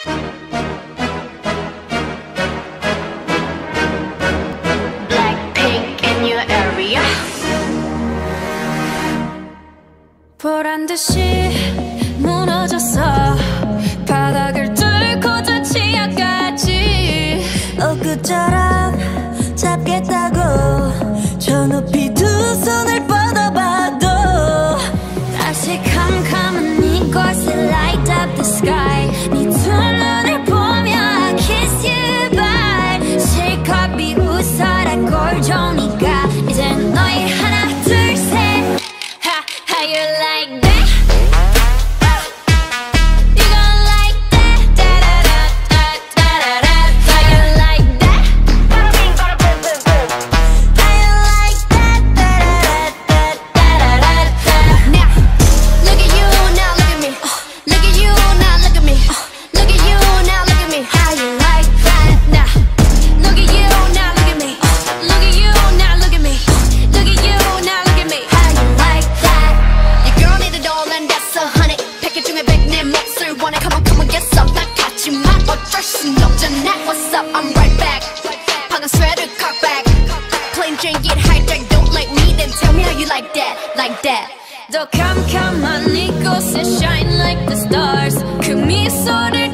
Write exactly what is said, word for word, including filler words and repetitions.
Blackpink in your area. 보란듯이 무너졌어. 바닥을 뚫고 저 치아까지 엊그처럼 잡겠다고 저 높이 두 손을 뻗어봐도 다시 캄캄한 이곳에 light up the sky. 네 두 눈을 보며 I kiss you bye. 실컷 비웃어라 꼴좋으니까 이젠 너희 하나 둘 셋. Ha, how you like that? What's up? I'm right back. 방금 sweater cock back. Plain Jane get hijacked. Don't like me, then tell me how you like that, like that. 더 캄캄한 이곳에 shine like the stars. 그 미소를